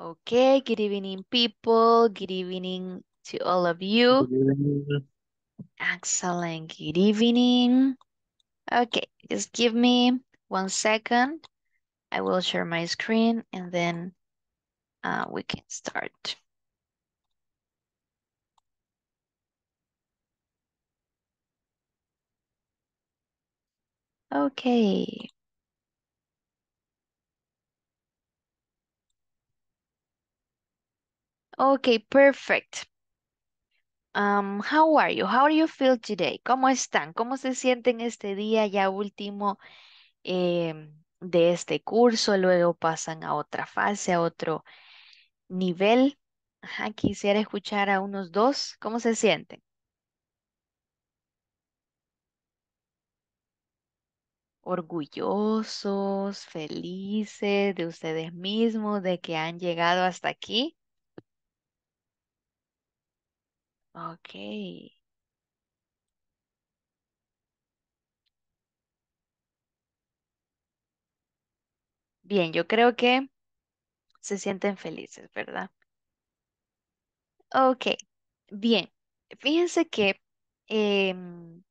Okay, good evening, people. Good evening to all of you. Excellent. Good evening. Okay, just give me 1 second. I will share my screen and then we can start. Okay. Okay, perfect. How are you? How do you feel today? ¿Cómo están? ¿Cómo se sienten este día ya último de este curso? Luego pasan a otra fase, a otro nivel. Ajá, quisiera escuchar a unos dos. ¿Cómo se sienten? Orgullosos, felices de ustedes mismos, de que han llegado hasta aquí. Ok. Bien, yo creo que se sienten felices, ¿verdad? Ok. Bien. Fíjense que em,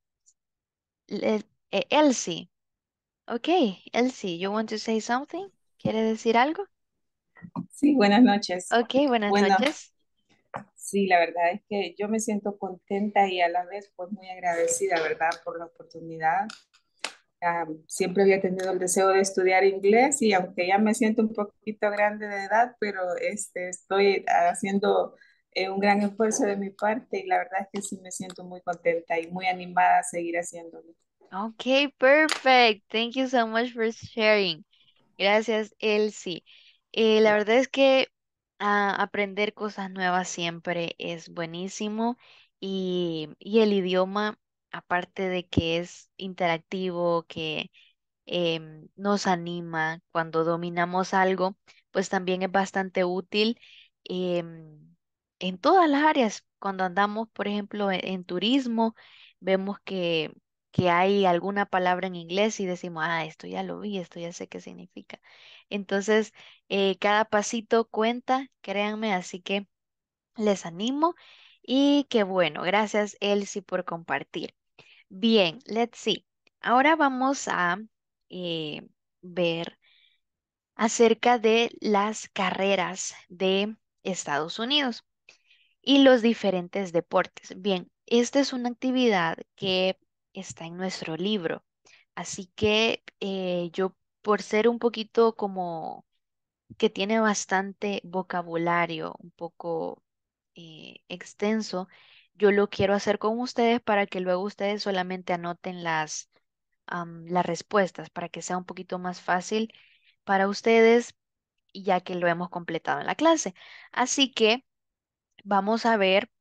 Elsie. Ok, Elsie, you want to say something? ¿Quiere decir algo? Sí, buenas noches. Ok, buenas Bueno, noches. sí, la verdad es que yo me siento contenta y a la vez pues muy agradecida, ¿verdad? Por la oportunidad. Siempre había tenido el deseo de estudiar inglés y aunque ya me siento un poquito grande de edad, pero estoy haciendo un gran esfuerzo de mi parte y la verdad es que sí me siento muy contenta y muy animada a seguir haciéndolo. Okay, perfect. Thank you so much for sharing. Gracias, Elsie. La verdad es que aprender cosas nuevas siempre es buenísimo y el idioma, aparte de que es interactivo, que nos anima cuando dominamos algo, pues también es bastante útil em, en todas las áreas. Cuando andamos, por ejemplo, en turismo, vemos que hay alguna palabra en inglés y decimos, esto ya lo vi, esto ya sé qué significa. Entonces, cada pasito cuenta, créanme, así que les animo y qué bueno, gracias Elsie por compartir. Bien, let's see. Ahora vamos a eh, ver acerca de las carreras de Estados Unidos y los diferentes deportes. Bien, esta es una actividad que está en nuestro libro, así que yo por ser un poquito como que tiene bastante vocabulario, un poco extenso, yo lo quiero hacer con ustedes para que luego ustedes solamente anoten las respuestas, para que sea un poquito más fácil para ustedes, ya que lo hemos completado en la clase. Así que vamos a ver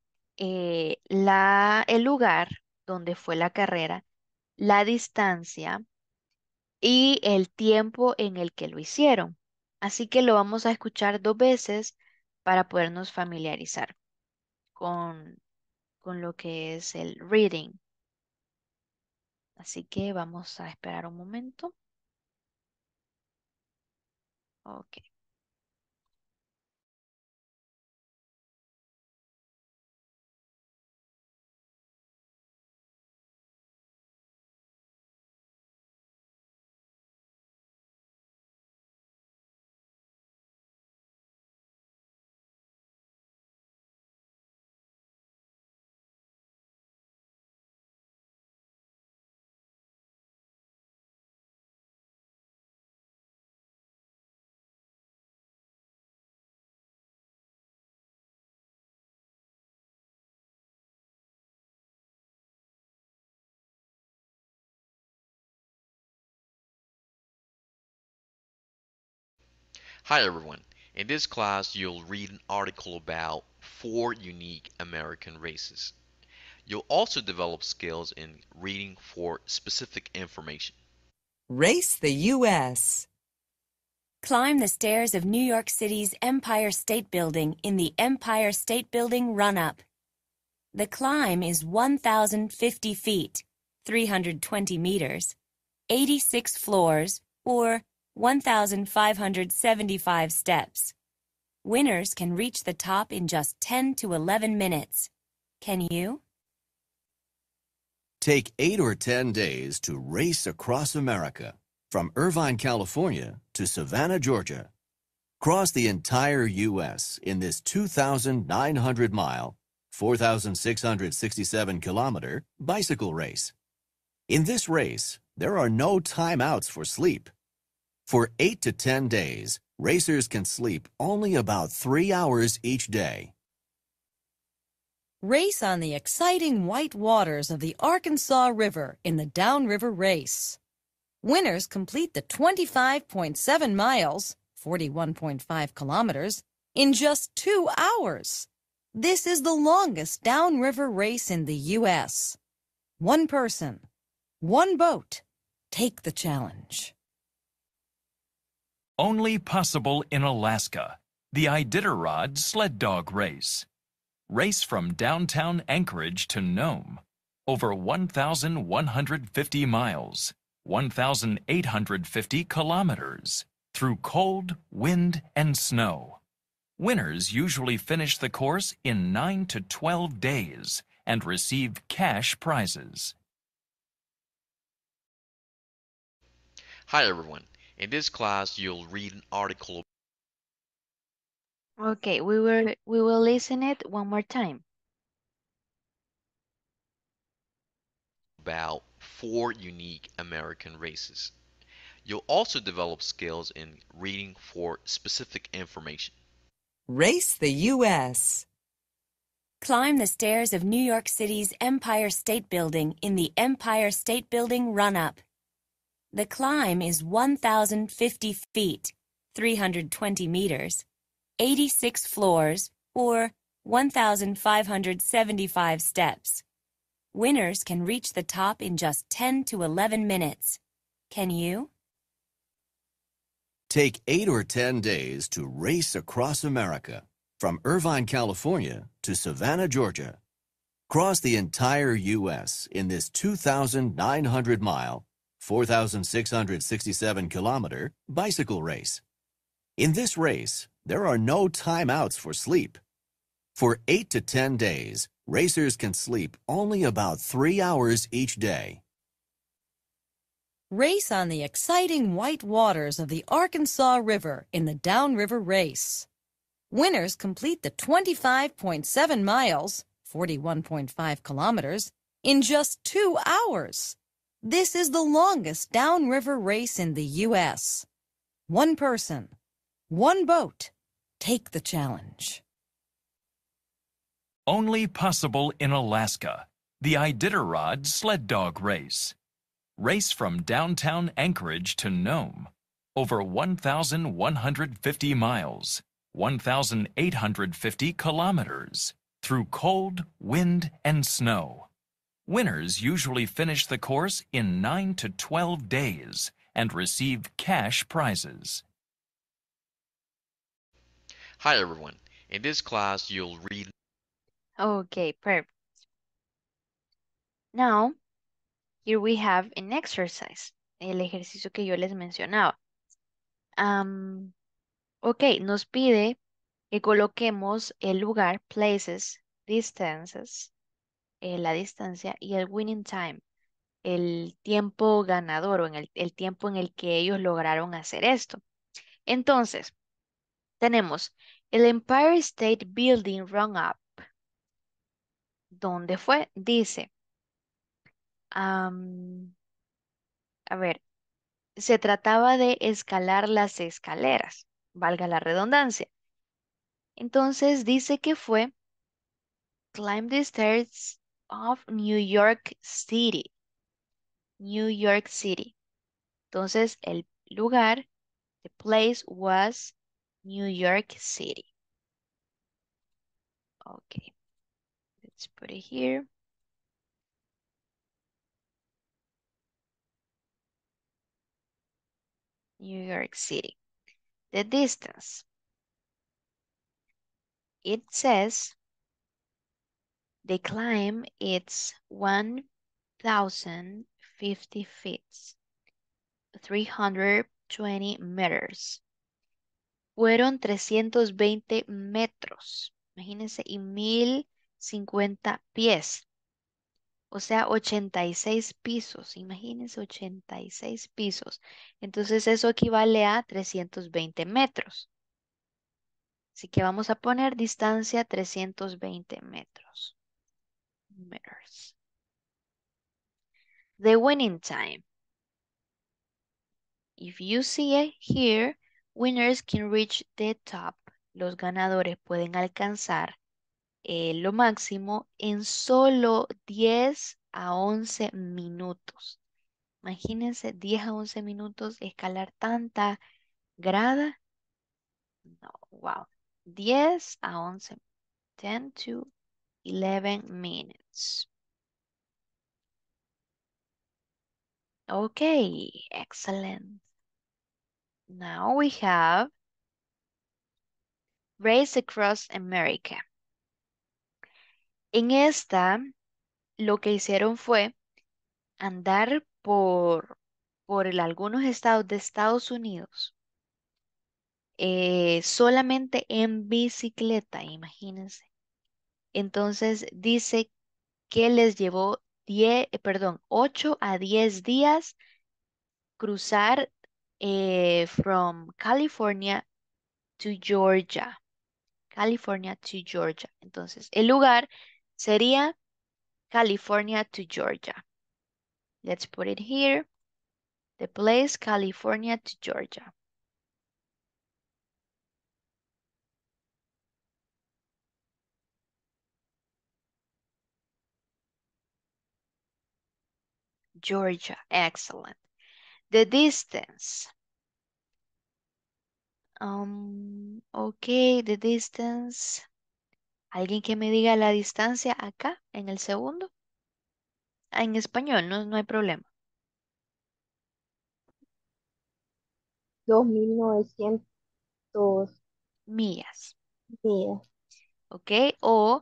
el lugar donde fue la carrera, la distancia y el tiempo en el que lo hicieron. Así que lo vamos a escuchar 2 veces para podernos familiarizar con, con lo que es el reading. Así que vamos a esperar un momento. Ok. Hi everyone. In this class, you'll read an article about 4 unique American races. You'll also develop skills in reading for specific information. Race the U.S. Climb the stairs of New York City's Empire State Building in the Empire State Building Run-Up. The climb is 1,050 feet, 320 meters, 86 floors, or 1,575 steps. Winners can reach the top in just 10 to 11 minutes. Can you? Take 8 or 10 days to race across America, from Irvine, California to Savannah, Georgia. Cross the entire U.S. in this 2,900-mile, 4,667-kilometer bicycle race. In this race, there are no timeouts for sleep. For 8 to 10 days, racers can sleep only about 3 hours each day. Race on the exciting white waters of the Arkansas River in the Downriver Race. Winners complete the 25.7 miles, 41.5 kilometers, in just 2 hours. This is the longest downriver race in the U.S. One person, one boat. Take the challenge. Only possible in Alaska, the Iditarod Sled Dog Race. Race from downtown Anchorage to Nome, over 1,150 miles, 1,850 kilometers, through cold, wind, and snow. Winners usually finish the course in 9 to 12 days and receive cash prizes. Hi everyone. In this class, you'll read an article Okay, we will listen it one more time. about 4 unique American races. You'll also develop skills in reading for specific information. Race the U.S. Climb the stairs of New York City's Empire State Building in the Empire State Building run-up. The climb is 1,050 feet, 320 meters, 86 floors, or 1,575 steps. Winners can reach the top in just 10 to 11 minutes. Can you? Take 8 or 10 days to race across America, from Irvine, California to Savannah, Georgia. Cross the entire U.S. in this 2,900-mile, 4,667-kilometer bicycle race. In this race, there are no timeouts for sleep. For 8 to 10 days, racers can sleep only about 3 hours each day. Race on the exciting white waters of the Arkansas River in the Downriver Race. Winners complete the 25.7 miles, 41.5 kilometers, in just 2 hours. This is the longest downriver race in the U.S. One person, one boat. Take the challenge. Only possible in Alaska, the Iditarod Sled Dog Race. Race from downtown Anchorage to Nome, over 1,150 miles, 1,850 kilometers, through cold, wind, and snow. Winners usually finish the course in 9 to 12 days and receive cash prizes. Hi everyone. In this class, you'll read Okay, perfect. Now, here we have an exercise, el ejercicio que yo les mencionaba. Ok, nos pide que coloquemos el lugar, places, distances, la distancia y el winning time, el tiempo ganador o el tiempo en el que ellos lograron hacer esto. Entonces, tenemos el Empire State Building Run Up. ¿Dónde fue? Dice, am, a ver, se trataba de escalar las escaleras, valga la redundancia. Entonces dice que fue climb the stairs of New York City. New York City. Entonces el lugar, the place was New York City. Okay, let's put it here. New York City. The distance. It says the climb it's 1,050 feet, 320 meters. fueron 320 metros. Imagínense, y 1050 pies. O sea, 86 pisos. Imagínense, 86 pisos. Entonces eso equivale a 320 metros. Así que vamos a poner distancia 320 metros. Meters. The winning time. If you see it here, winners can reach the top. Los ganadores pueden alcanzar lo máximo en solo 10 a 11 minutos. Imagínense 10 a 11 minutos escalar tanta grada. No, wow. 10 a 11. 10 to 11 minutes. Okay, excellent. Now we have Race Across America. En esta, lo que hicieron fue andar por algunos estados de Estados Unidos, solamente en bicicleta, imagínense. Entonces dice que les llevó 8 a 10 días cruzar from California to Georgia. California to Georgia. Entonces, el lugar sería California to Georgia. Let's put it here. The place, California to Georgia. Georgia, excellent. The distance. Okay, the distance. ¿Alguien que me diga la distancia acá en el segundo? Ah, en español, no hay problema. 2.900 Millas, días. ¿ok? O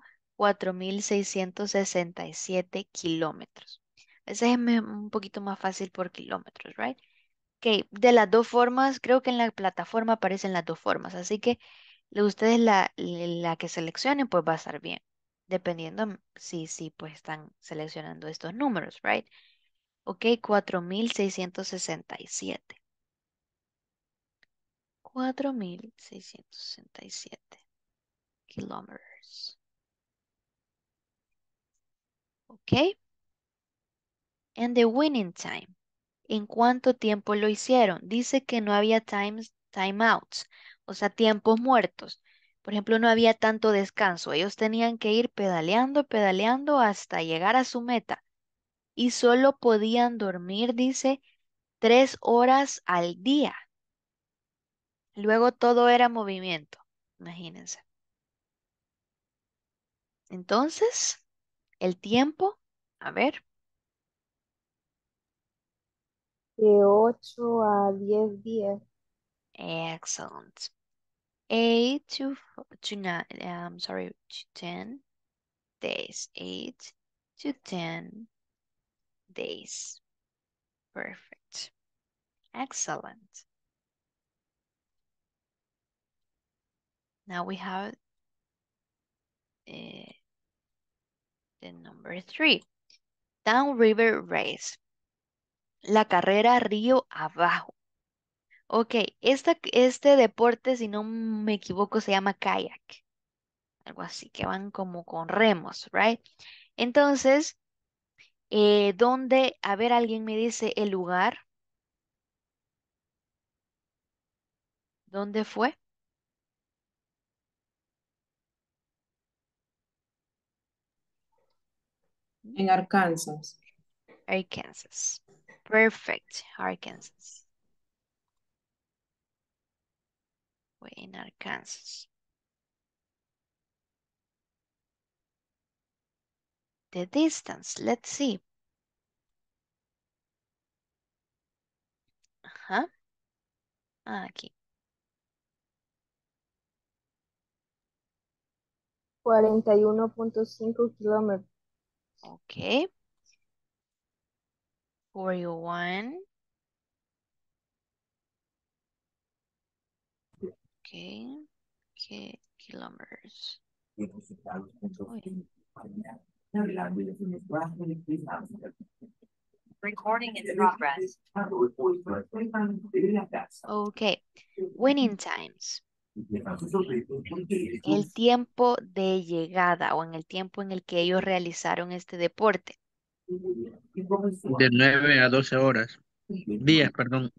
4.667 kilómetros. Ese es un poquito más fácil por kilómetros, right? Ok, de las dos formas, creo que en la plataforma aparecen las dos formas, así que ustedes la que seleccionen, pues va a estar bien, dependiendo si pues están seleccionando estos números, right? Ok, 4.667. 4.667 kilómetros. Ok, and the winning time. ¿En cuánto tiempo lo hicieron? Dice que no había timeouts, o sea, tiempos muertos. Por ejemplo, no había tanto descanso. Ellos tenían que ir pedaleando, pedaleando hasta llegar a su meta. Y solo podían dormir, dice, 3 horas al día. Luego todo era movimiento. Imagínense. Entonces, el tiempo, a ver, De 8 a 10 días. excellent. 8 to 9, sorry, to 10 days. 8 to 10 days. Perfect. Excellent. Now we have the number 3. Downriver Race. La carrera río abajo. Ok, este deporte, si no me equivoco, se llama kayak. Algo así, que van como con remos, right? Entonces, ¿dónde? A ver, alguien me dice el lugar. ¿Dónde fue? En Arkansas. Arkansas. Perfect. Arkansas. Fue en Arkansas. The distance. Let's see. Ajá. Aquí. 41.5 kilómetros. Ok. 41. Okay. Kilometers. Uy. Recording in progress. Okay. Winning times. El tiempo de llegada o en el tiempo en el que ellos realizaron este deporte. De 9 a 12 horas. Días, perdón.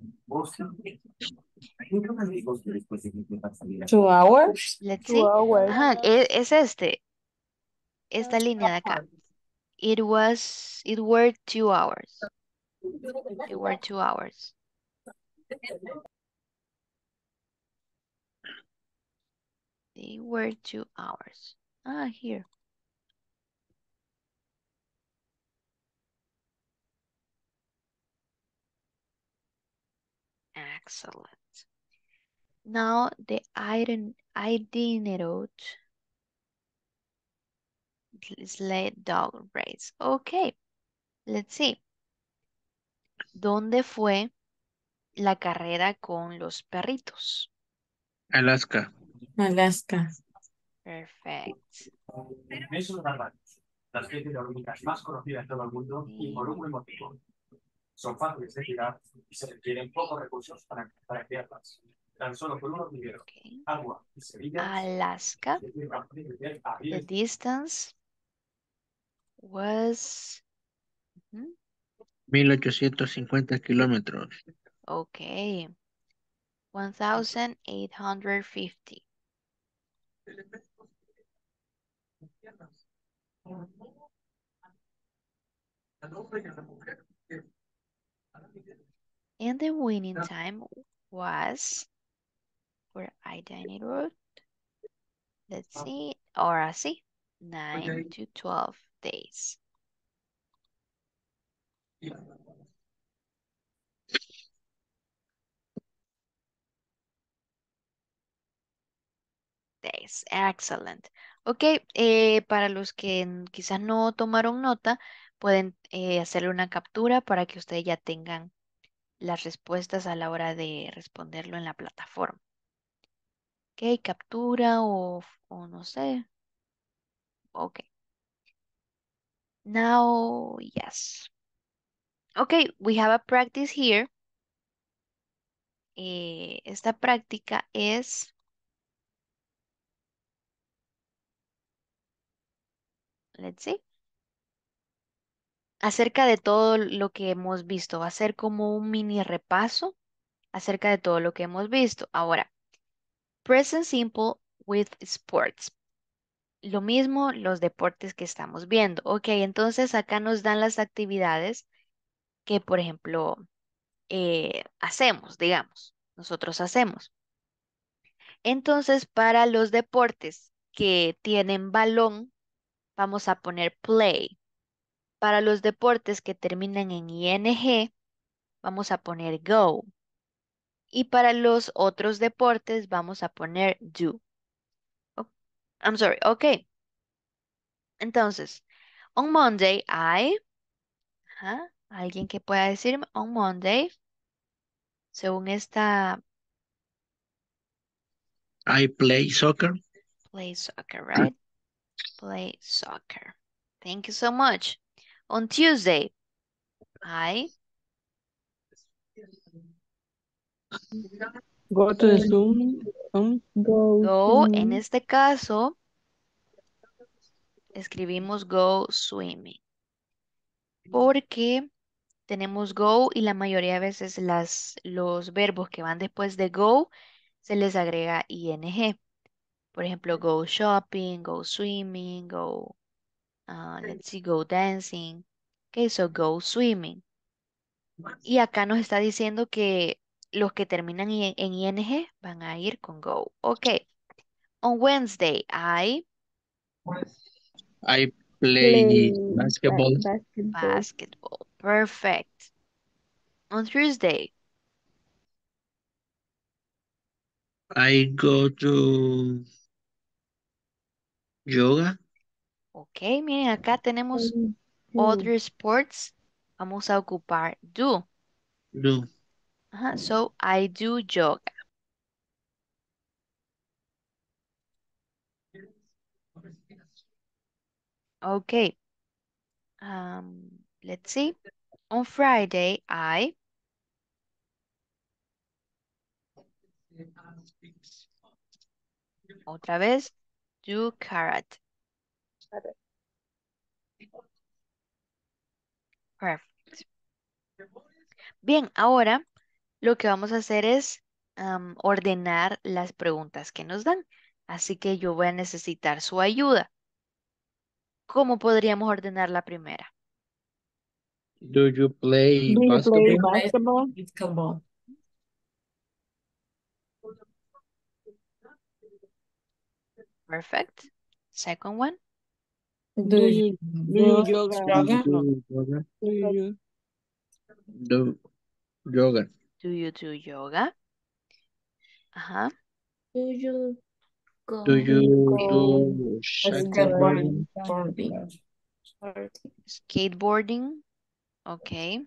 2 hours. Let's Two see. hours. Ajá, es esta línea de acá. It were 2 hours. It were 2 hours. They were 2 hours. Ah, here. Excellent. Now the itinerant sled dog race. Okay, let's see. ¿Dónde fue la carrera con los perritos? Alaska. Alaska. Perfect. Esos garbanzos, la especie de hormigas más conocida en todo el mundo y por un buen motivo. Son fáciles de tirar y se requieren pocos recursos para criarlas. Tan solo con un hormiguero, Okay. agua y semillas. Alaska. The distance was 1850 kilómetros. okay. 1850. And the winning time was for Iditarod. Let's see, ahora sí, 9 to 12 days. Days, excellent. Ok, para los que quizás no tomaron nota, pueden hacerle una captura para que ustedes ya tengan las respuestas a la hora de responderlo en la plataforma. Ok, captura o no sé. Ok. Now, yes. Okay, we have a practice here. Esta práctica es, let's see, acerca de todo lo que hemos visto. Va a ser como un mini repaso acerca de todo lo que hemos visto. Ahora, present simple with sports. Lo mismo los deportes que estamos viendo. Ok, entonces acá nos dan las actividades que, por ejemplo, hacemos, digamos, nosotros hacemos. Entonces, para los deportes que tienen balón, vamos a poner play. Para los deportes que terminan en ing, vamos a poner go. Y para los otros deportes vamos a poner do. Oh, I'm sorry, ok. Entonces, on Monday ajá, alguien que pueda decirme, on Monday, según esta I play soccer. play soccer, right? Play soccer. Thank you so much. On Tuesday, I Go to the Zoom. Go go. En to. este caso, escribimos go swimming. Porque tenemos go y la mayoría de veces los verbos que van después de go se les agrega ing. Por ejemplo, go shopping, go swimming, let's see, go dancing. Okay, so go swimming. Y acá nos está diciendo que los que terminan en ing van a ir con go. Ok. On Wednesday, I Play play basketball. basketball. basketball. Perfect. On Thursday, I go to yoga. ok, miren, acá tenemos Do. other sports. Vamos a ocupar do. Do. Ajá, so I do yoga. Okay. Let's see. On Friday, otra vez, do karate. Perfect. Bien, ahora lo que vamos a hacer es ordenar las preguntas que nos dan. Así que yo voy a necesitar su ayuda. ¿Cómo podríamos ordenar la primera? Do you play Do you play basketball? basketball? Basketball. Perfect. Second one, Do you Do you do yoga? yoga? Do yoga? Do you Do yoga. do you do yoga? Ajá. Do you Do you go do skateboarding? skateboarding? Boarding. Skateboarding. Ok.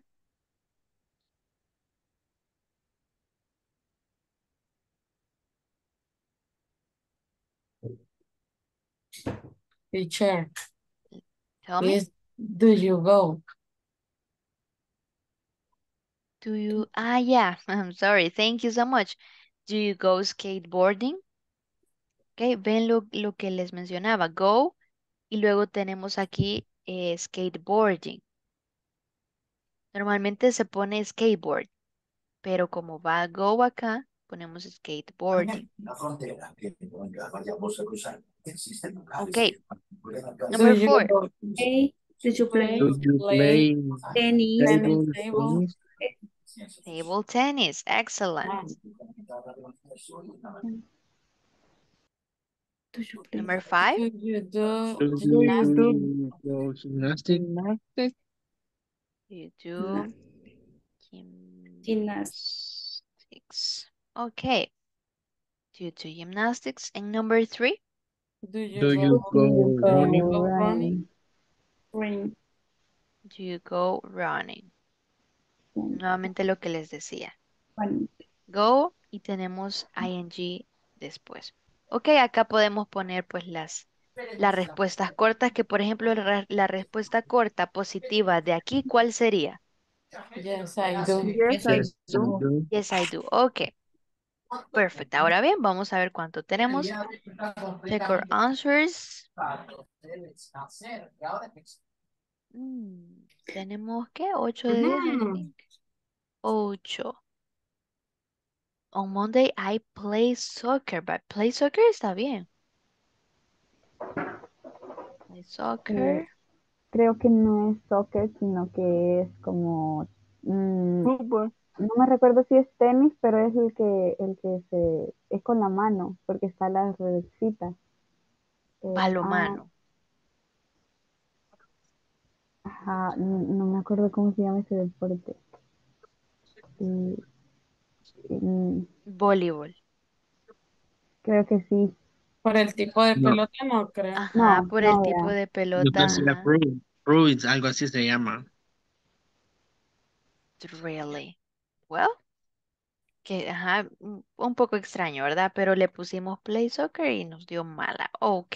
Teacher, Tell me. is do you go? Do you, yeah, I'm sorry. Thank you so much. Do you go skateboarding? Ok, ven lo que les mencionaba. Go y luego tenemos aquí skateboarding. Normalmente se pone skateboard, pero como va go acá, ponemos skateboarding. Ok, Do number you 4. Hey, did you play Do you play play tennis? table table? tennis? Table tennis. Excellent. Do you play? Number 5. Do you do Do do you gymnastics? do go gymnastics? gymnastics? You No. do Gymnastics. gymnastics. Okay. Do you do gymnastics? And number 3. Do you Do go you Do you go go running? running? Ring. Do you go running? Nuevamente lo que les decía. One. Go y tenemos ing después. Ok, acá podemos poner pues las respuestas cortas, que por ejemplo la respuesta corta positiva de aquí, ¿cuál sería? Yes, I do. Yes, I Yes, I do. do. Yes, I do. Ok, perfecto. Ahora bien, vamos a ver cuánto tenemos. Check our answers. Tenemos, ¿qué? 8 de 10, I Ujú. think. 8. On Monday I play soccer, but play soccer está bien. Play soccer. Creo que no es soccer, sino que es como, Fútbol. no me recuerdo si es tenis, pero es es con la mano, porque está la redecita. Balomano. Ajá, no me acuerdo cómo se llama ese deporte. Y, Voleibol. creo que sí. Por el tipo de No, pelota no creo. Ajá, No, por el no, tipo vea. de yo pelota, pensé era ajá. fruits, algo así se llama. Really. Well, que, ajá, un poco extraño, ¿verdad? Pero le pusimos play soccer y nos dio mala. Ok.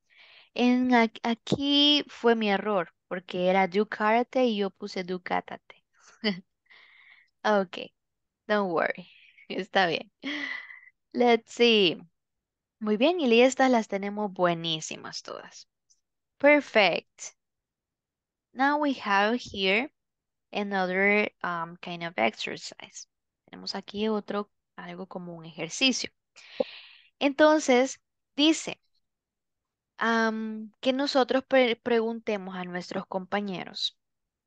Aquí fue mi error, porque era do karate y yo puse do katate. Ok, don't worry. Está bien. Let's see. Muy bien, y estas las tenemos buenísimas todas. Perfect. Now we have here another kind of exercise. Tenemos aquí algo como un ejercicio. Entonces, dice que nosotros preguntemos a nuestros compañeros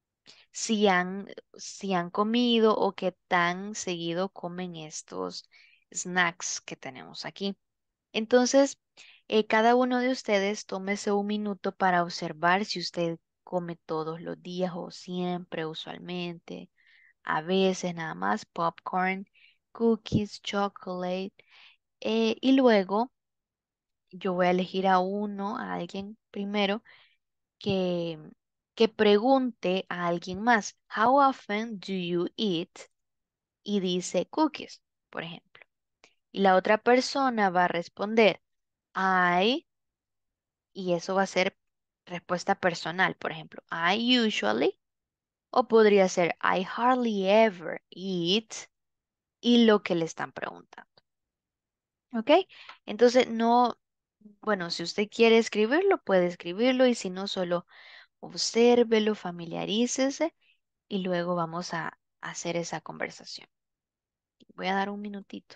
si han comido o qué tan seguido comen estos snacks que tenemos aquí. Entonces, cada uno de ustedes tómese un minuto para observar si usted come todos los días o siempre, usualmente, a veces nada más popcorn, cookies, chocolate. Y luego yo voy a elegir a alguien primero, que, que pregunte a alguien más, How often do you eat? Y dice cookies, por ejemplo. Y la otra persona va a responder, I, y eso va a ser respuesta personal, por ejemplo, I usually, o podría ser I hardly ever eat, y lo que le están preguntando. ¿Ok? Entonces, no, bueno, si usted quiere escribirlo, puede escribirlo, y si no, solo obsérvelo, familiarícese, y luego vamos a hacer esa conversación. Voy a dar un minutito.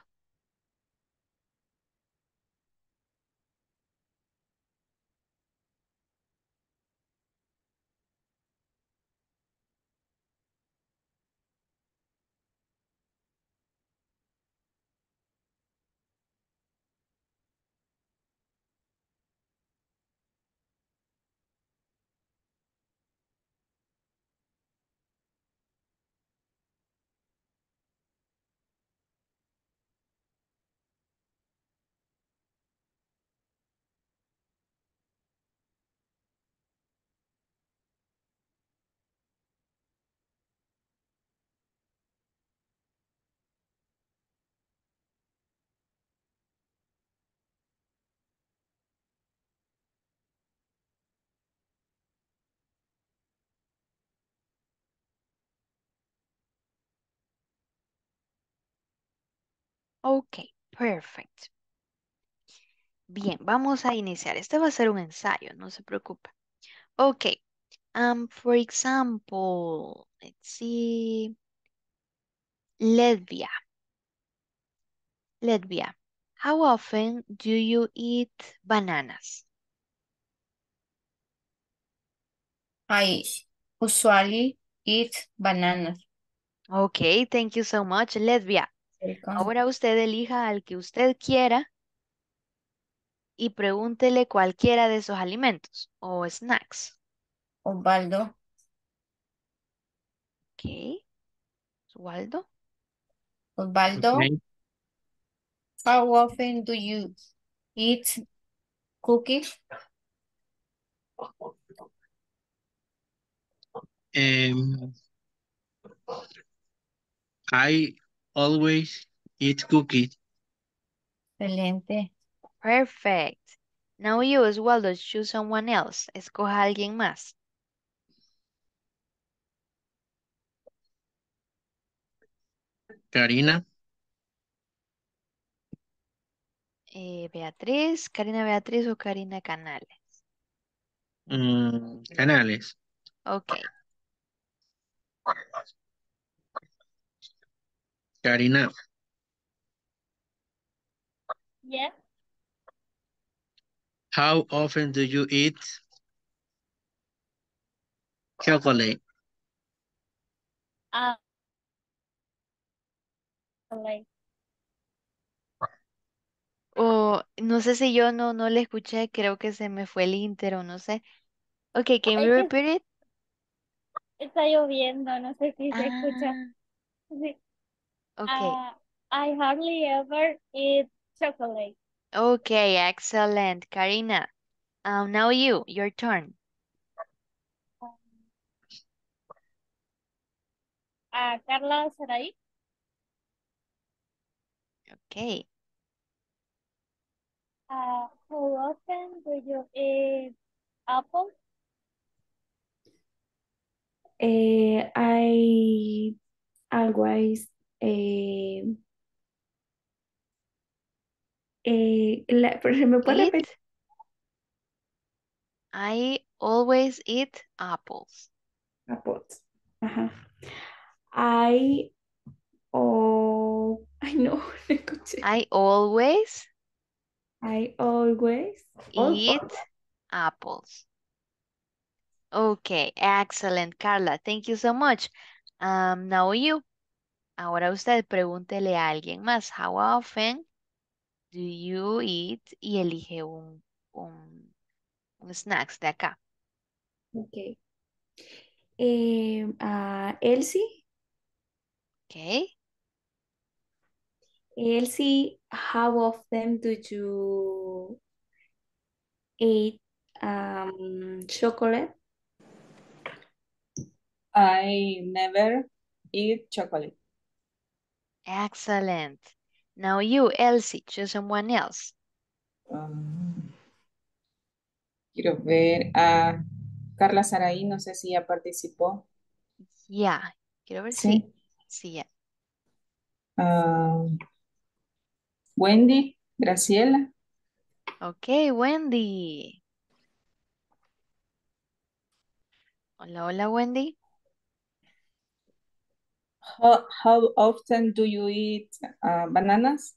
Ok, perfect. Bien, vamos a iniciar. Este va a ser un ensayo, no se preocupe. Ok, for example, let's see, Letvia. Letvia, how often do you eat bananas? I usually eat bananas. Ok, thank you so much, Letvia. Welcome. Ahora usted elija al que usted quiera y pregúntele cualquiera de esos alimentos o snacks. Osvaldo. Ok, Osvaldo. Osvaldo, Okay. how often do you eat cookies? Um, I always eat cookies. Excelente. Perfect. Now you, Osvaldo, choose someone else. Escoja a alguien más. Karina. Beatriz, Karina Beatriz o Karina Canales. Canales. Ok. Karina. Yes. How often do you eat chocolate? Like, O no sé si yo no le escuché, creo que se me fue el inter o no sé. Ok, can we es que repeat it? está lloviendo, no sé si se escucha. Ah, Sí. ok. I hardly ever eat chocolate. Okay, excellent. Karina, now you, your turn. Carla Saray. Okay. How often do you eat apple? I always ¿me puede repetir? Eat? I always eat apples. Apples. Ajá. I ay no, no escuché. I always I always eat apples. Okay, excellent, Carla. Thank you so much. Now you. Ahora usted pregúntele a alguien más. How often do you eat? Y elige un snacks de acá. Ok. Elsie. Okay. Elsie, how often do you eat chocolate? I never eat chocolate. Excellent. Now you, Elsie, choose someone else. Quiero ver a Carla Saraí, no sé si ya participó. Ya, quiero ver si. Sí. Sí, ya. Ah, Wendy, Graciela. Ok, Wendy. Hola, hola, Wendy. How often do you eat bananas?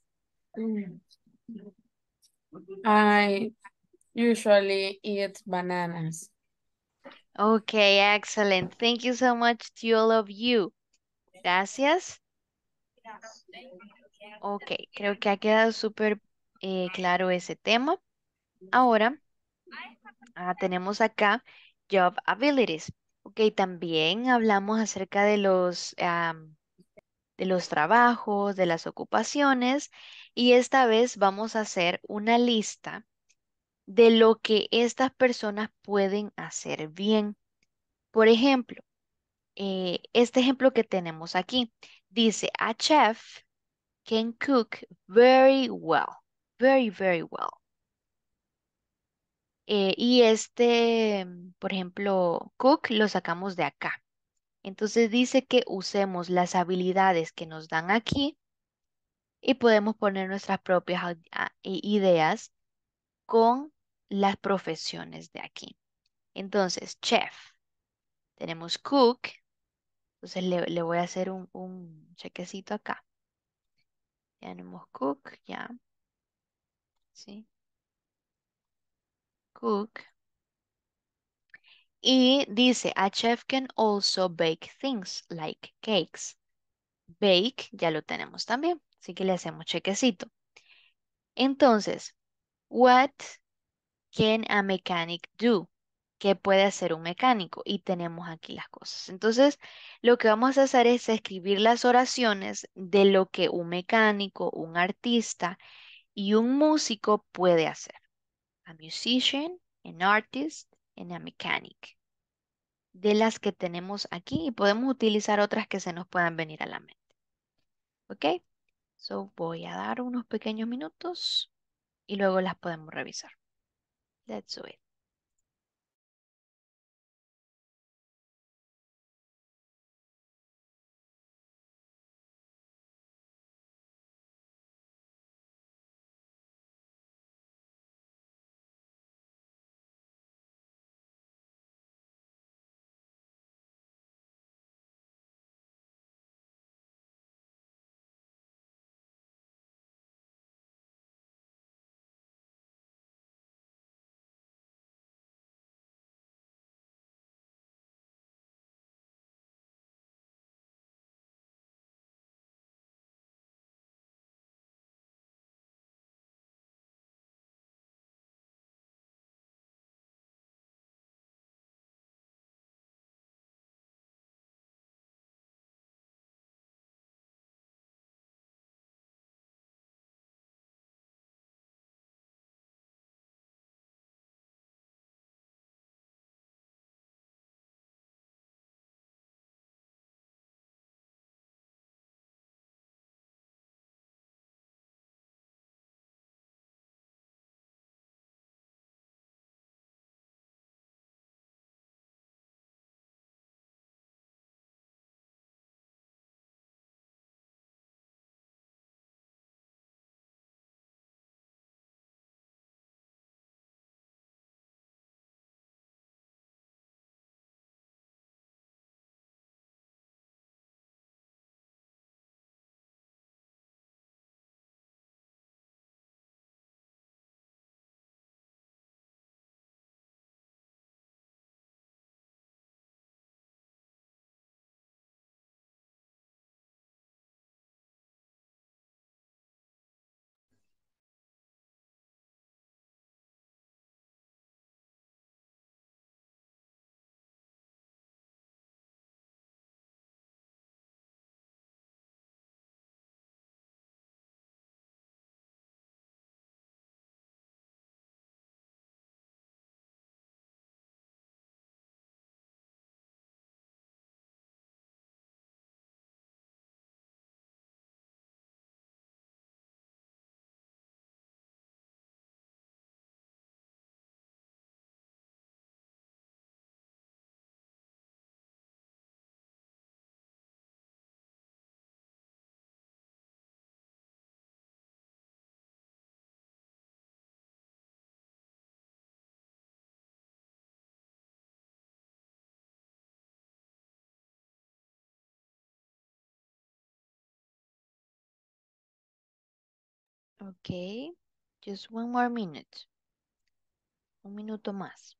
I usually eat bananas. Okay, excellent. Thank you so much to all of you. Gracias. Ok, creo que ha quedado súper claro ese tema. Ahora tenemos acá job abilities. Ok, también hablamos acerca de los trabajos, de las ocupaciones, y esta vez vamos a hacer una lista de lo que estas personas pueden hacer bien. Por ejemplo, este ejemplo que tenemos aquí dice, a chef can cook very well, very, very well. Y por ejemplo, cook lo sacamos de acá. Entonces dice que usemos las habilidades que nos dan aquí y podemos poner nuestras propias ideas con las profesiones de aquí. Entonces, chef, tenemos cook, entonces le voy a hacer un chequecito acá. Tenemos cook, ya, ¿sí? Cook. Y dice, a chef can also bake things like cakes. Bake, ya lo tenemos también, así que le hacemos chequecito. Entonces, what can a mechanic do? ¿Qué puede hacer un mecánico? Y tenemos aquí las cosas. Entonces, lo que vamos a hacer es escribir las oraciones de lo que un mecánico, un artista y un músico puede hacer. A musician, an artist, and a mechanic. De las que tenemos aquí y podemos utilizar otras que se nos puedan venir a la mente. ¿Ok? So voy a dar unos pequeños minutos y luego las podemos revisar. Let's do it. Okay, just one more minute. Un minuto más.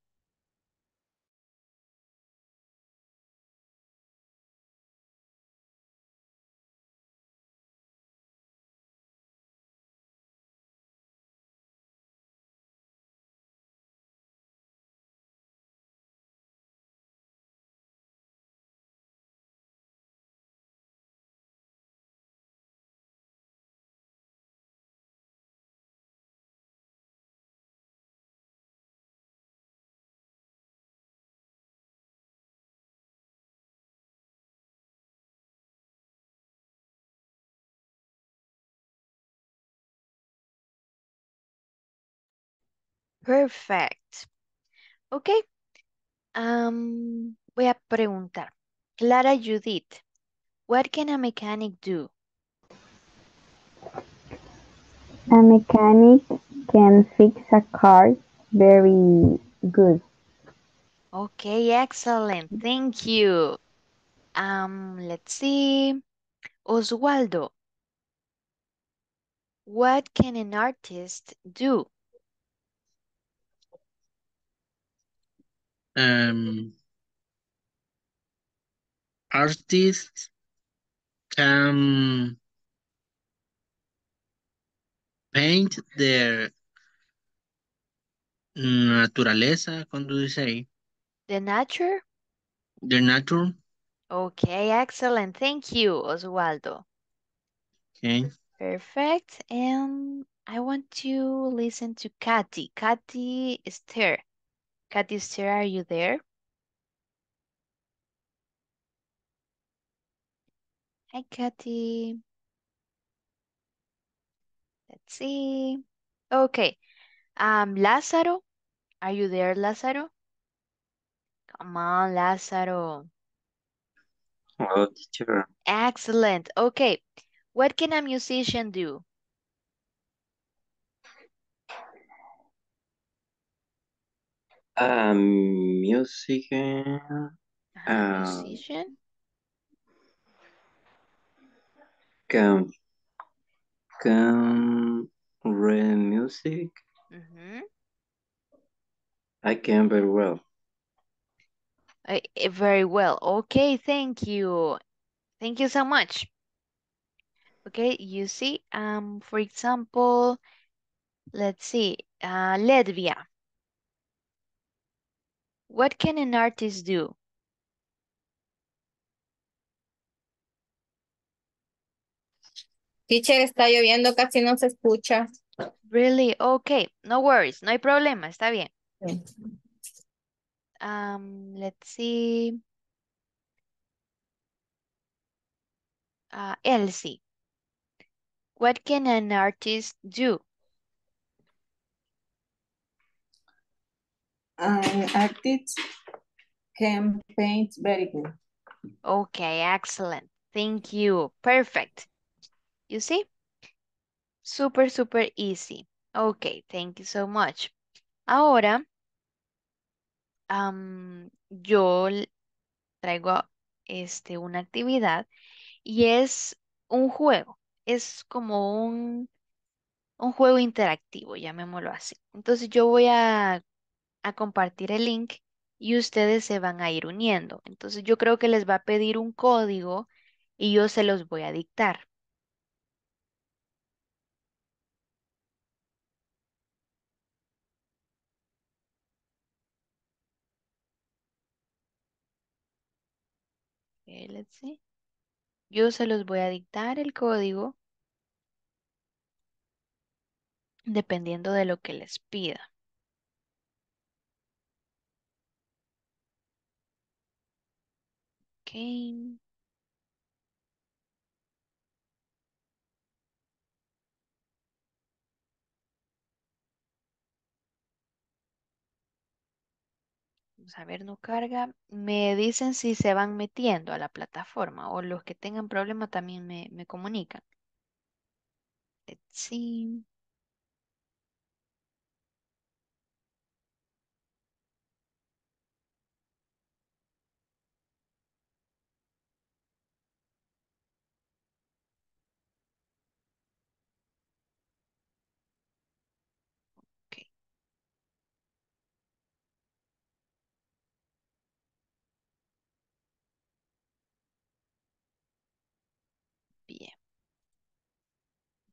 Perfect. Ok, voy a preguntar. Clara Judith, what can a mechanic do? A mechanic can fix a car very good. Okay, excellent. Thank you. Let's see. Oswaldo, what can an artist do? Um, Artists can paint their naturaleza, cuando dice ahí, The nature? their nature. Okay, excellent. Thank you, Oswaldo. Okay. Perfect. And I want to listen to Kathy. Kathy Esther. Kathy Esther, are you there? Hi, Kathy. Let's see. Okay. Lázaro, are you there, Lázaro? Come on, Lázaro. Hello, teacher. Excellent. Okay. What can a musician do? Music. Musician? Can can read music. Mm-hmm. I can very well. Very well. Okay, thank you. Thank you so much. Okay, you see, for example, let's see, Ledvia. What can an artist do? Teacher, está lloviendo, casi no se escucha. Really? Okay, no worries, no hay problema, está bien. Sí. Let's see. Elsie. What can an artist do? An artist can paint very good. Okay, excellent. Thank you. Perfect. You see? Super, super easy. Okay, thank you so much. Ahora, yo traigo una actividad y es un juego. Es como un juego interactivo, llamémoslo así. Entonces yo voy a compartir el link y ustedes se van a ir uniendo. Entonces yo creo que les va a pedir un código y yo se los voy a dictar. Let's see. Yo se los voy a dictar el código dependiendo de lo que les pida. Ok. Vamos a ver, no carga. Me dicen si se van metiendo a la plataforma o los que tengan problema también me comunican. Let's see.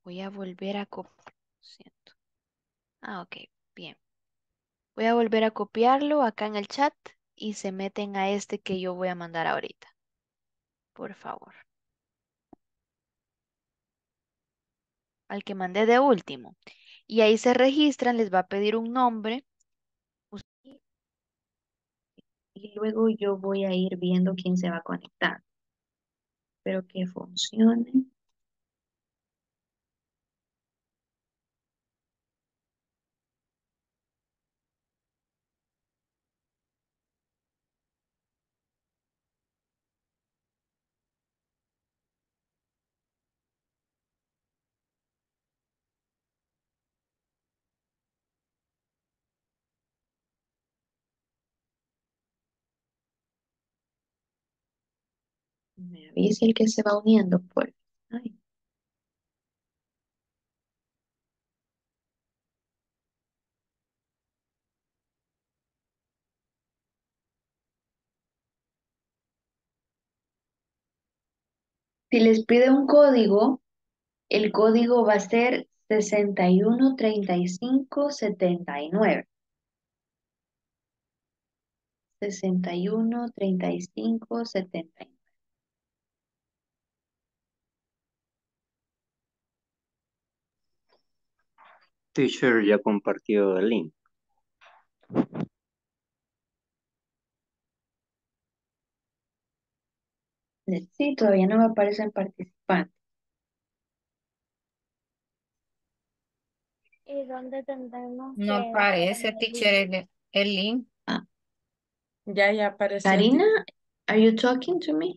Voy a volver a copiar. Siento. Ah, ok, bien. Voy a volver a copiarlo acá en el chat y se meten a este que yo voy a mandar ahorita. Por favor. Al que mandé de último. Y ahí se registran, les va a pedir un nombre. Y luego yo voy a ir viendo quién se va a conectar. Espero que funcione. Me avisa el que se va uniendo, por. Ay, si les pide un código, el código va a ser 613579. 613579. Teacher ya compartió el link. Sí, todavía no me aparecen participantes. ¿Y dónde tendremos No que aparece, poner el teacher, link? el link. Ah, Ya apareció, Karina, teacher. are you talking to me?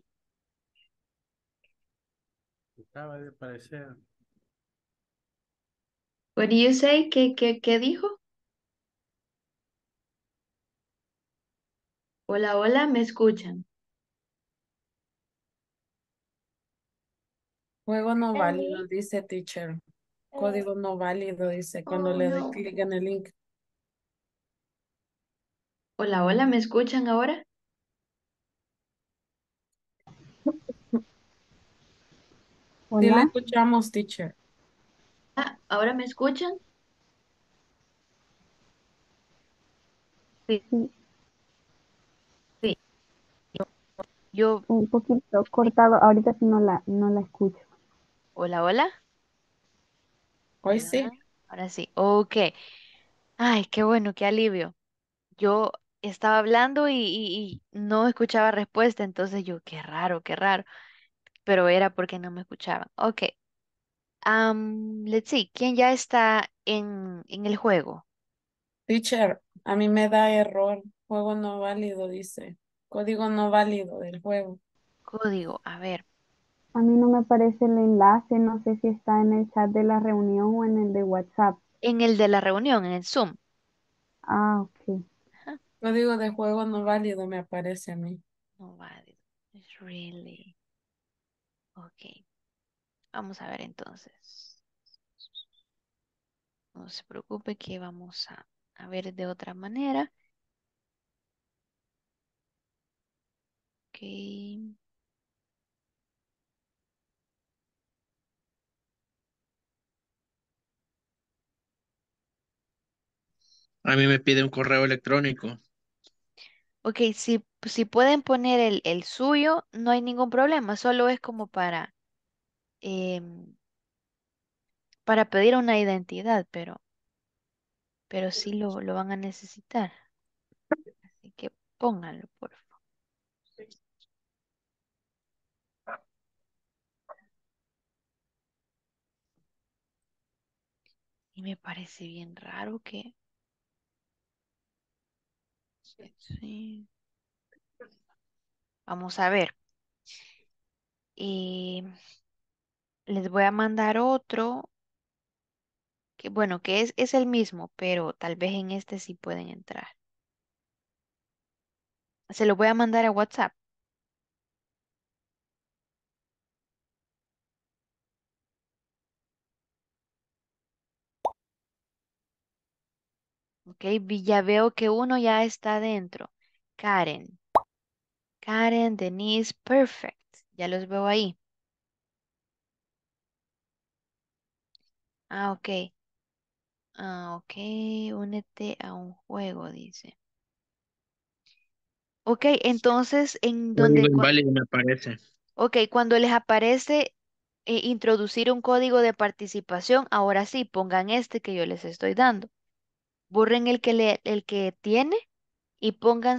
Acaba de aparecer. What do you say? ¿Qué dijo? Hola, hola, ¿me escuchan? Juego no El válido, link, dice teacher. eh, Código no válido, dice cuando Oh, le doy no. clic en el link. Hola, hola, ¿me escuchan ahora? Sí le Hola. escuchamos, teacher. Ah, ¿ahora me escuchan? Sí, Sí, sí. Yo, un poquito cortado. Ahorita sí no la escucho. hola, hola. Hoy Hola, sí. ahora sí. Ok. Ay, qué bueno, qué alivio. Yo estaba hablando y no escuchaba respuesta, entonces yo, qué raro, qué raro. Pero era porque no me escuchaban. Ok. Let's see, ¿quién ya está en el juego? Teacher, a mí me da error. Juego no válido, dice. Código no válido del juego. Código, a ver. A mí no me aparece el enlace, no sé si está en el chat de la reunión o en el de WhatsApp. En el de la reunión, en el Zoom. Ah, ok. Ajá. Código de juego no válido me aparece a mí. No válido. It's really. Ok. Vamos a ver entonces. No se preocupe que vamos a ver de otra manera. Ok. A mí me pide un correo electrónico. Ok, si pueden poner el suyo, no hay ningún problema. Solo es como em, para pedir una identidad, pero sí lo van a necesitar. Así que pónganlo, por favor. Y me parece bien raro que. Sí. Vamos a ver. Y les voy a mandar otro, que bueno, que es el mismo, pero tal vez en este sí pueden entrar. Se lo voy a mandar a WhatsApp. Ok, ya veo que uno ya está dentro. Karen. Karen, Denise, perfect. Ya los veo ahí. Ah, ok. Ah, ok. Únete a un juego, dice. Ok, entonces en Código donde... inválido me parece. Ok, cuando les aparece introducir un código de participación, ahora sí, pongan este que yo les estoy dando. Borren el que tiene y pongan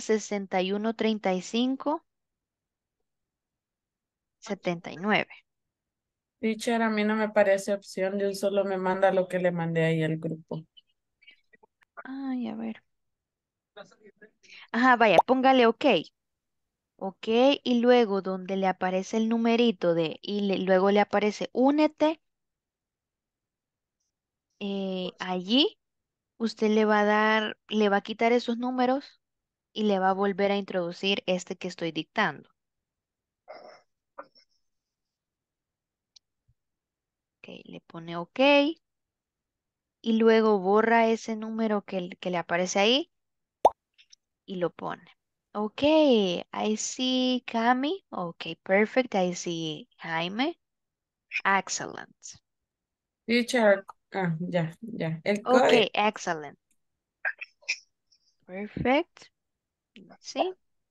613579. Teacher, a mí no me parece opción, yo solo me manda lo que le mandé ahí al grupo. Ay, a ver. Ajá, vaya, póngale OK. OK, y luego donde le aparece el numerito luego le aparece únete, allí usted le va a quitar esos números y le va a volver a introducir este que estoy dictando. Ok, le pone OK y luego borra ese número que le aparece ahí y lo pone. OK, I see Cami. OK, perfect. I see Jaime. Excellent. Teacher, ya. El código. OK, excellent. Perfect. Sí.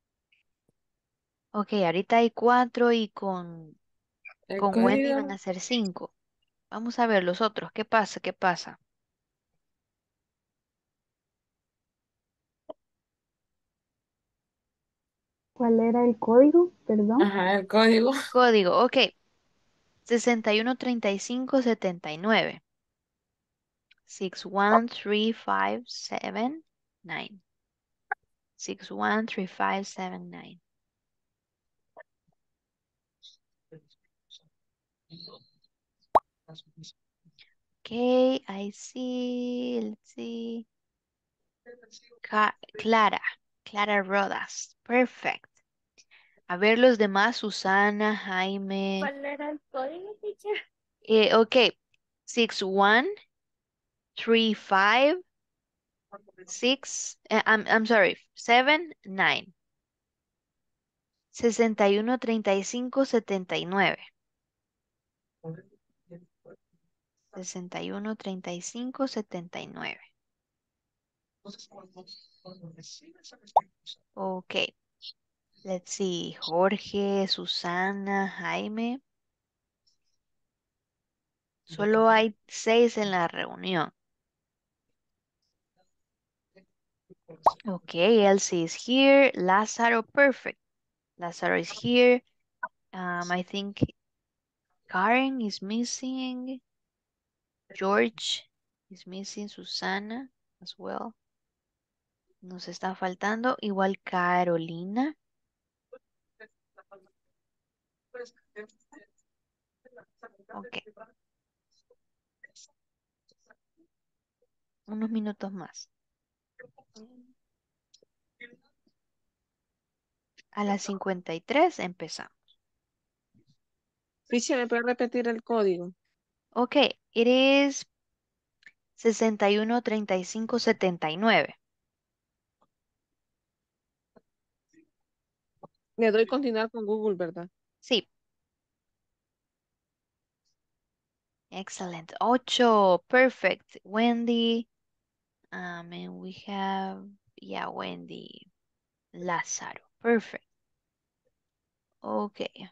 OK, ahorita hay 4 y El con Wendy van código. a ser 5. Vamos a ver los otros. ¿Qué pasa? ¿Qué pasa? ¿Cuál era el código? Perdón. Ajá, el código. Código. OK, 613579. 613579. 613579. Okay, I see. Let's see. Clara. Clara Rodas. Perfect. A ver los demás. Susana, Jaime. ¿Cuál era el código, teacher? Ok. 6135 I'm sorry. 79. 613579. 613579. Ok. Let's see. Jorge, Susana, Jaime. Solo hay 6 en la reunión. Okay, Elsie is here. Lázaro, perfect. Lázaro is here. I think Karen is missing. George is missing. Susana as well. Nos está faltando. Igual Carolina. Ok. Unos minutos más. A las 53 empezamos. Fisher, ¿me puede repetir el código? Ok, it is 613579. Le doy continuar con Google, ¿verdad? Sí. Excellent. 8. Perfect. Wendy. And we have, yeah, Wendy. Lázaro. Perfect. Okay.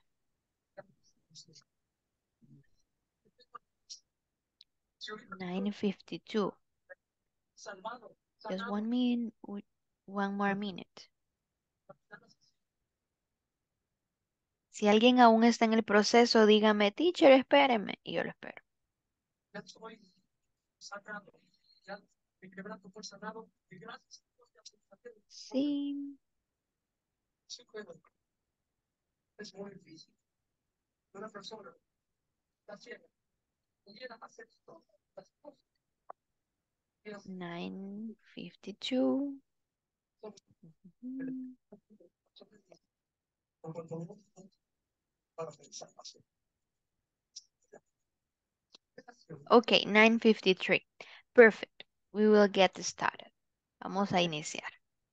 $9.52. Just 1 minute. 1 more minute. Si alguien aún está en el proceso, dígame, teacher, espéreme. Y yo lo espero. Sí. $9.52. Okay, 9:53. Perfect. We will get started. Vamos a iniciar.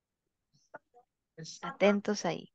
Atentos ahí.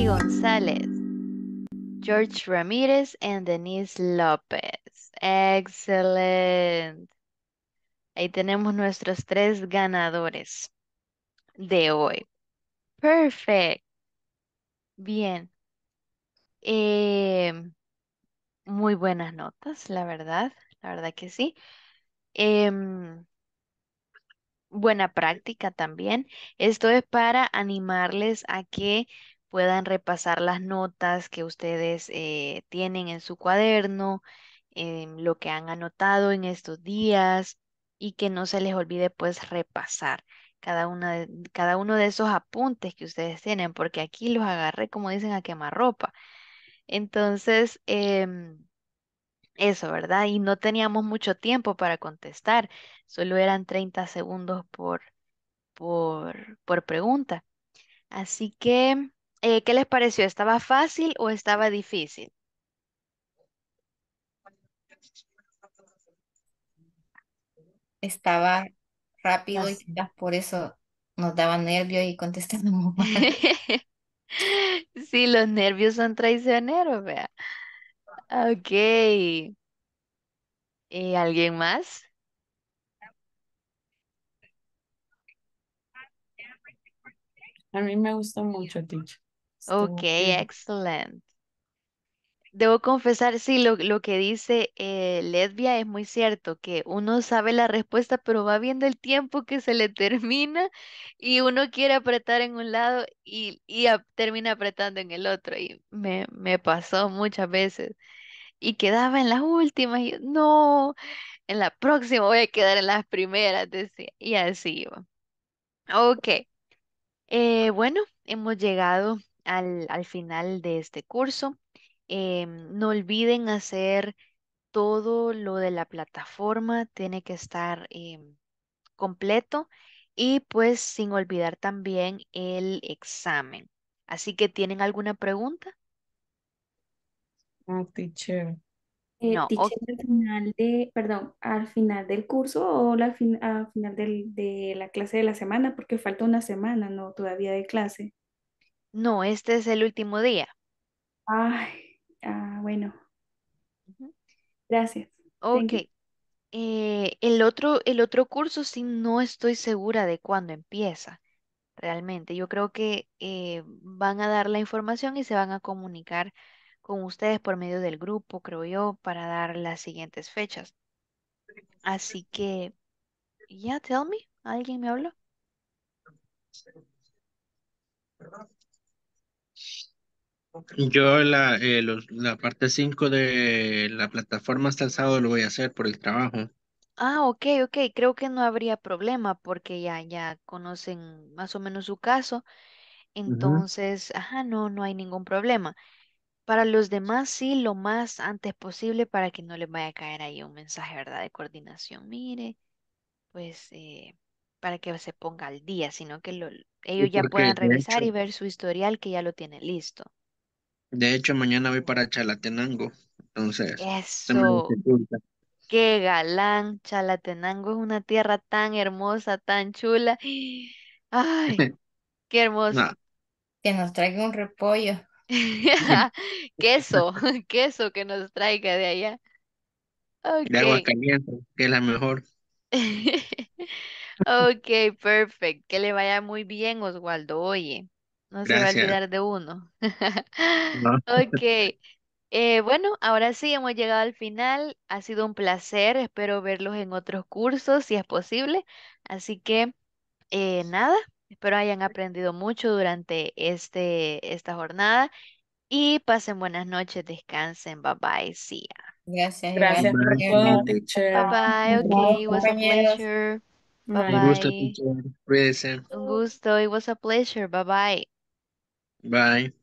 González, George Ramírez, and Denise López. Excelente. Ahí tenemos nuestros 3 ganadores de hoy. Perfect. Bien. Em, Muy buenas notas, la verdad. La verdad que sí. Em, Buena práctica también. Esto es para animarles a que puedan repasar las notas que ustedes tienen en su cuaderno, lo que han anotado en estos días y que no se les olvide pues repasar cada uno de esos apuntes que ustedes tienen, porque aquí los agarré, como dicen, a quemarropa. Entonces, eso, ¿verdad? Y no teníamos mucho tiempo para contestar, solo eran 30 segundos por pregunta. Así que, ¿qué les pareció? ¿Estaba fácil o estaba difícil? Estaba rápido y Así. quizás por eso nos daba nervios y contestábamos mal. Sí, los nervios son traicioneros, vea. Ok. ¿Alguien más? A mí me gustó mucho, teacher. Ok, Estuvo bien. excelente. Debo confesar, sí, lo que dice Lesbia es muy cierto, que uno sabe la respuesta, pero va viendo el tiempo que se le termina y uno quiere apretar en un lado y termina apretando en el otro. Y me pasó muchas veces. Y quedaba en las últimas y yo, no, en la próxima voy a quedar en las primeras, decía. Y así iba. Ok, bueno, hemos llegado al final de este curso. No olviden hacer todo lo de la plataforma, tiene que estar completo y pues sin olvidar también el examen. Así que, ¿tienen alguna pregunta? Ah, teacher. No, Teacher, al final perdón, al final del curso o al final de la clase de la semana, porque falta una semana, ¿no? Todavía de clase. no, este es el último día. Ay, bueno, Ujú. gracias. Ok, Thank you. el otro curso sí no estoy segura de cuándo empieza. Realmente. Yo creo que van a dar la información y se van a comunicar con ustedes por medio del grupo, creo yo, para dar las siguientes fechas. Así que, ya, tell me, ¿alguien me habló? Yo la parte 5 de la plataforma hasta el sábado lo voy a hacer por el trabajo. Ah, ok, ok, creo que no habría problema porque ya conocen más o menos su caso, Ujú. entonces, ajá, no hay ningún problema. Para los demás, sí, lo más antes posible para que no les vaya a caer ahí un mensaje, ¿verdad? De coordinación. Mire, pues para que se ponga al día, sino que Sí, ellos ya porque puedan revisar y ver su historial que ya lo tiene listo. de hecho mañana voy para Chalatenango, entonces se me Eso, dificulta. qué galán, Chalatenango es una tierra tan hermosa, tan chula. Ay, qué hermoso. No, Que nos traiga un repollo. Queso, queso que nos traiga de allá. de agua Ok. caliente, que es la mejor. Ok, perfecto. Que le vaya muy bien, Oswaldo. Oye, no se va a Gracias. olvidar de uno. No, Ok. Bueno, ahora sí hemos llegado al final. Ha sido un placer. Espero verlos en otros cursos, si es posible. Así que, nada, espero hayan aprendido mucho durante esta jornada. Y pasen buenas noches, descansen. Bye bye. See ya. Gracias, Gracias por todo, igualmente. Bye teacher. bye. Okay, Adiós, it was a compañeros. pleasure. Bye un Bye. gusto, bye. teacher. Cuídese. Un gusto. It was a pleasure. Bye bye. Bye.